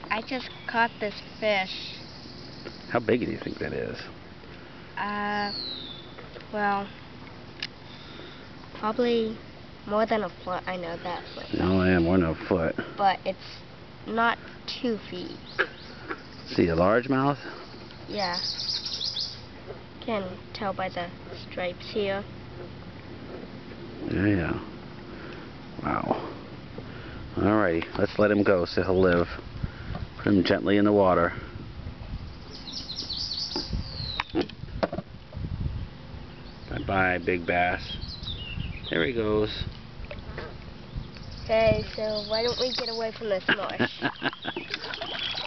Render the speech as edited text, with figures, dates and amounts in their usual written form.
I just caught this fish. How big do you think that is? Well, probably more than a foot. I know that. Oh, yeah, more than a foot. But it's not 2 feet. See a largemouth? Yeah. Can tell by the stripes here. Yeah. Wow. Alrighty, let's let him go so he'll live. Put him gently in the water. Bye-bye, big bass. There he goes. Okay, so why don't we get away from this marsh?